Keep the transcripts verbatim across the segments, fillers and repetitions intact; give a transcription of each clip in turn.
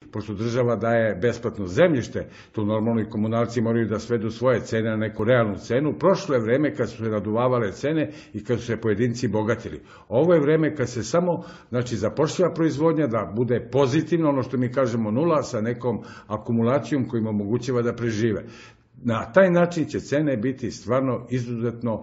pošto država daje besplatno zemljište, tu normalno i komunalci moraju da svedu svoje cene na neku realnu cenu. Prošlo je vreme kad su se naduvavale cene i kad su se pojedinci bogatili. Ovo je vreme kad se samo, znači, zapošljava proizvodnja, da bude pozitivno, ono što mi kažemo nula, sa nekom akumulacijom koja im omogućava da prežive. Na taj način će cene biti stvarno izuzetno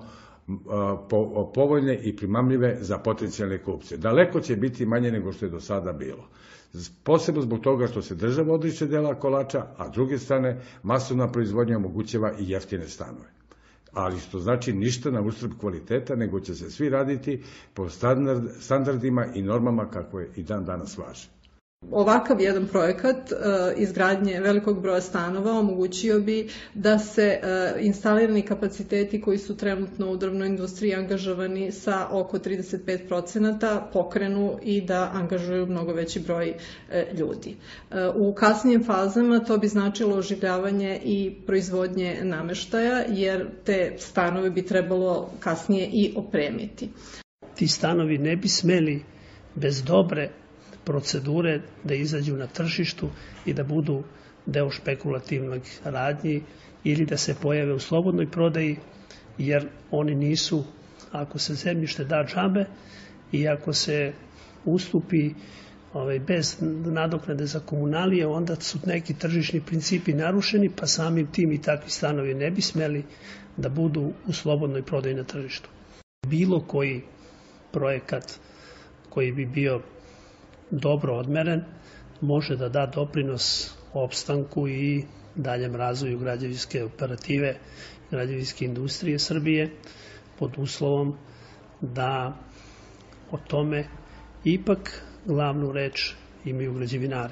povoljne i primamljive za potencijalne kupce. Daleko će biti manje nego što je do sada bilo. Posebno zbog toga što se država odriče dela kolača, a s druge strane masovna proizvodnja omogućava i jeftine stanove. Ali što znači ništa na uštrb kvaliteta, nego će se svi raditi po standardima i normama kako je i dan danas važe. Ovakav jedan projekat izgradnje velikog broja stanova omogućio bi da se instalirani kapaciteti koji su trenutno u drvnoj industriji angažovani sa oko trideset pet procenata pokrenu i da angažuju mnogo veći broj ljudi. U kasnijim fazama to bi značilo oživljavanje i proizvodnje nameštaja, jer te stanove bi trebalo kasnije i opremiti. Ti stanovi ne bi smeli bez dobre procedure da izađu na tržištu i da budu deo špekulativnog radnji ili da se pojave u slobodnoj prodaji, jer oni nisu, ako se zemljište da džabe i ako se ustupi ovaj, bez nadoknade za komunalije, onda su neki tržišni principi narušeni, pa samim tim i takvi stanovi ne bi smeli da budu u slobodnoj prodaji na tržištu. Bilo koji projekat koji bi bio dobro odmeren može da da doprinos opstanku i daljem razvoju građevinske operative, građevinske industrije Srbije, pod uslovom da o tome ipak glavnu reč imaju građevinari.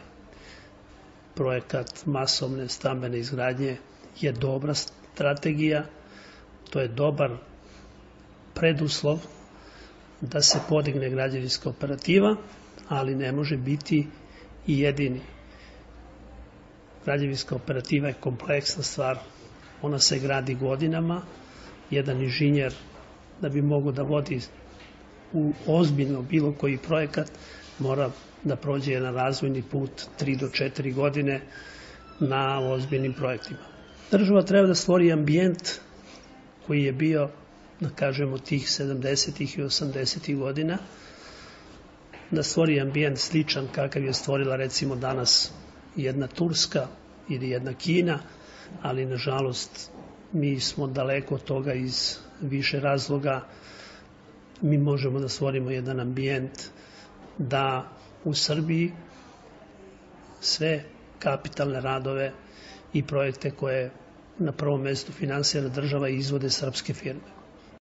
Projekat masovne stambene izgradnje je dobra strategija, to je dobar preduslov da se podigne građevinska operativa, ali ne može biti i jedini. Građevinska operativa je kompleksna stvar, ona se gradi godinama. Jedan inženjer da bi mogao da vodi u ozbiljno bilo koji projekat mora da prođe jedan razvojni put tri do četiri godine na ozbiljnim projektima. Država treba da stvori ambijent koji je bio, da kažemo, tih sedamdesetih i osamdesetih godina, da stvori ambijent sličan kakav je stvorila recimo danas jedna Turska ili jedna Kina, ali nažalost mi smo daleko od toga iz više razloga. Mi možemo da stvorimo jedan ambijent da u Srbiji sve kapitalne radove i projekte koje na prvom mestu finansira država izvode srpske firme.